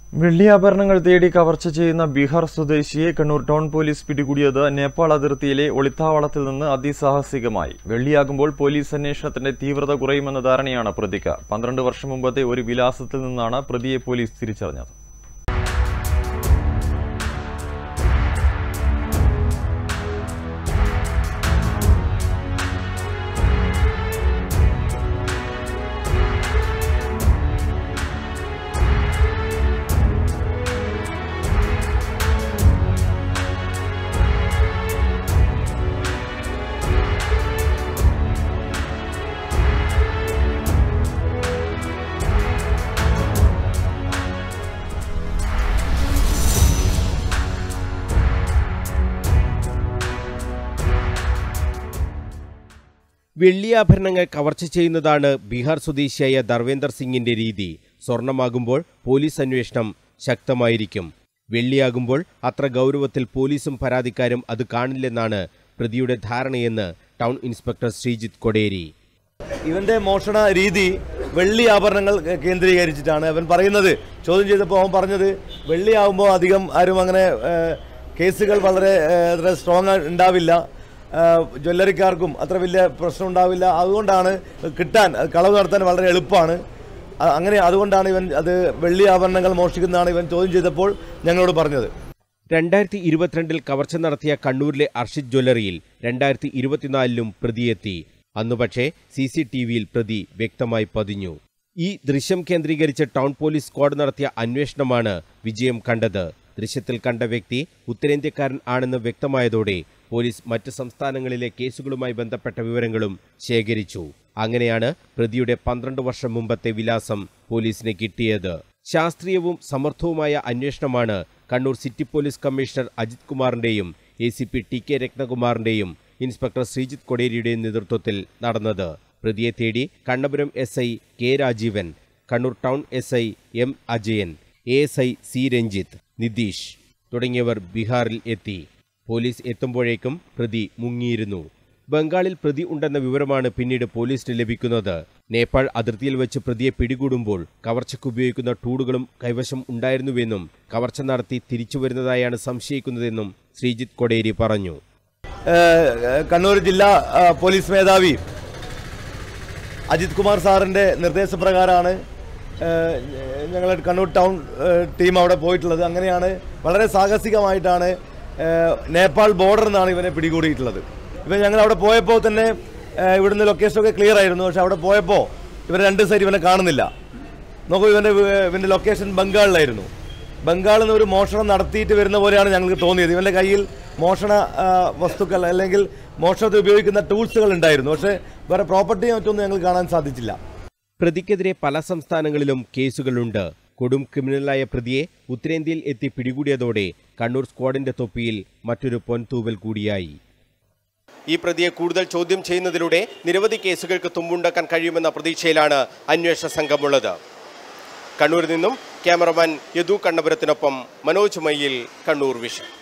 വെള്ളിയാഭരണങ്ങൾ തേടി കവർച്ച ചെയ്യുന്ന ബീഹാർ സ്വദേശിയെ കണ്ണൂർ ടൗൺ പോലീസ് പിടികൂടിയത് നേപ്പാൾ അതിർത്തിയിലെ ഒളിത്താവളത്തിൽ നിന്ന് അതിസാഹസികമായി. വെള്ളിയാകുമ്പോൾ പോലീസ് അന്വേഷണത്തിന്റെ തീവ്രത കുറയുമെന്ന ധാരണയാണ് പ്രതിക്ക്. 12 വർഷം മുമ്പത്തെ ഒരു വിലാസത്തിൽ നിന്നാണ് പ്രതിയെ പോലീസ് തിരിച്ചറിഞ്ഞത്. വെള്ളിയാഭരണങ്ങൾ കവർച്ച ചെയ്യുന്നതാണ് ബീഹാർ സ്വദേശിയായ ധർവേന്ദർ സിംഗിന്റെ രീതി. സ്വർണമാകുമ്പോൾ പോലീസ് അന്വേഷണം ശക്തമായിരിക്കും. വെള്ളിയാകുമ്പോൾ അത്ര ഗൗരവത്തിൽ പോലീസും പരാതിക്കാരും അത് കാണില്ലെന്നാണ് പ്രതിയുടെ ധാരണയെന്ന് ടൗൺ ഇൻസ്പെക്ടർ ശ്രീജിത്ത് കൊടേരി. ഇവന്റെ മോഷണ രീതി വെള്ളി ആഭരണങ്ങൾ കേന്ദ്രീകരിച്ചിട്ടാണ് അവൻ പറയുന്നത്. ചോദ്യം ചെയ്തപ്പോൾ അവൻ പറഞ്ഞത് വെള്ളിയാകുമ്പോൾ അധികം ആരും അങ്ങനെ കേസുകൾ വളരെ സ്ട്രോങ് ഉണ്ടാവില്ല, ജ്വല്ലറിക്കാർക്കും അത്ര വലിയ പ്രശ്നം ഉണ്ടാവില്ല, അതുകൊണ്ടാണ് കിട്ടാൻ കളവ് നടത്താൻ വളരെ എളുപ്പമാണ്, അതുകൊണ്ടാണ് ഇവൻ അത് വെള്ളി ആഭരണങ്ങൾ മോഷ്ടിക്കുന്നതാണ് ഇവൻ ചോദ്യം ചെയ്തപ്പോൾ ഞങ്ങളോട് പറഞ്ഞത്. 2022 കവർച്ച നടത്തിയ കണ്ണൂരിലെ അർഷിദ് ജ്വല്ലറിയിൽ 2024 പ്രതിയെത്തി. അന്നു പക്ഷേ CCTVയിൽ പ്രതി വ്യക്തമായി പതിഞ്ഞു. ഈ ദൃശ്യം കേന്ദ്രീകരിച്ച് ടൗൺ പോലീസ് സ്ക്വാഡ് നടത്തിയ അന്വേഷണമാണ് വിജയം കണ്ടത്. ദൃശ്യത്തിൽ കണ്ട വ്യക്തി ഉത്തരേന്ത്യക്കാരൻ ആണെന്ന് വ്യക്തമായതോടെ പോലീസ് മറ്റ് സംസ്ഥാനങ്ങളിലെ കേസുകളുമായി ബന്ധപ്പെട്ട വിവരങ്ങളും ശേഖരിച്ചു. അങ്ങനെയാണ് പ്രതിയുടെ 12 വർഷം മുമ്പത്തെ വിലാസം പോലീസിന് കിട്ടിയത്. ശാസ്ത്രീയവും സമർത്ഥവുമായ അന്വേഷണമാണ് Kannur city police commissioner Ajith കുമാറിന്റെയും ACP TK രത്നകുമാറിന്റെയും ഇൻസ്പെക്ടർ ശ്രീജിത്ത് കൊടേരിയുടെയും നേതൃത്വത്തിൽ നടന്നത്. പ്രതിയെ തേടി കണ്ണപുരം SI K രാജീവൻ, കണ്ണൂർ ടൗൺ SI M അജയൻ, ASI C രഞ്ജിത്ത്, നിതീഷ് തുടങ്ങിയവർ ബീഹാറിൽ എത്തി. പോലീസ് എത്തുമ്പോഴേക്കും പ്രതി മുങ്ങിയിരുന്നു. ബംഗാളിൽ പ്രതി ഉണ്ടെന്ന വിവരമാണ് പിന്നീട് പോലീസിന് ലഭിക്കുന്നത്. നേപ്പാൾ അതിർത്തിയിൽ വെച്ച് പ്രതിയെ പിടികൂടുമ്പോൾ കവർച്ചയ്ക്ക് ഉപയോഗിക്കുന്ന ടൂളുകളും കൈവശം ഉണ്ടായിരുന്നുവെന്നും കവർച്ച നടത്തി തിരിച്ചുവരുന്നതായാണ് സംശയിക്കുന്നതെന്നും ശ്രീജിത്ത് കൊടേരി പറഞ്ഞു. കണ്ണൂർ ജില്ലാ പോലീസ് മേധാവി അജിത് കുമാർ സാറിൻ്റെ നിർദ്ദേശപ്രകാരമാണ് ഞങ്ങൾ കണ്ണൂർ ടൗൺ ടീം അവിടെ പോയിട്ടുള്ളത്. അങ്ങനെയാണ് വളരെ സാഹസികമായിട്ടാണ് നേപ്പാൾ ബോർഡറിൽ നിന്നാണ് ഇവനെ പിടികൂടിയിട്ടുള്ളത്. ഇവൻ ഞങ്ങൾ അവിടെ പോയപ്പോൾ തന്നെ ഇവിടുന്ന് ലൊക്കേഷനൊക്കെ ക്ലിയർ ആയിരുന്നു. പക്ഷെ അവിടെ പോയപ്പോൾ ഇവർ 2 സൈഡ് ഇവനെ കാണുന്നില്ല. നോക്കൂ, ഇവൻ്റെ ലൊക്കേഷൻ ബംഗാളിലായിരുന്നു. ബംഗാളിൽ നിന്ന് ഒരു മോഷണം നടത്തിയിട്ട് വരുന്ന പോലെയാണ് ഞങ്ങൾക്ക് തോന്നിയത്. ഇവൻ്റെ കയ്യിൽ മോഷണ വസ്തുക്കൾ അല്ലെങ്കിൽ മോഷണത്തിൽ ഉപയോഗിക്കുന്ന ടൂൾസുകൾ ഉണ്ടായിരുന്നു. പക്ഷേ വേറെ പ്രോപ്പർട്ടി മറ്റൊന്നും ഞങ്ങൾ കാണാൻ സാധിച്ചില്ല. പ്രതിക്കെതിരെ പല സംസ്ഥാനങ്ങളിലും കേസുകളുണ്ട്. കൊടും ക്രിമിനലായ പ്രതിയെ ഉത്തരേന്ത്യയിൽ എത്തി പിടികൂടിയതോടെ കണ്ണൂർ സ്ക്വാഡിന്റെ തൊപ്പിയിൽ മറ്റൊരു പൊൻതൂവൽ കൂടിയായി. ഈ പ്രതിയെ കൂടുതൽ ചോദ്യം ചെയ്യുന്നതിലൂടെ നിരവധി കേസുകൾക്ക് തുമ്പുണ്ടാക്കാൻ കഴിയുമെന്ന പ്രതീക്ഷയിലാണ് അന്വേഷണ സംഘമുള്ളത്. കണ്ണൂരിൽ നിന്നും ക്യാമറമാൻ യദു കണ്ണപുരത്തിനൊപ്പം മനോജ് മയ്യിൽ, കണ്ണൂർ വിഷൻ.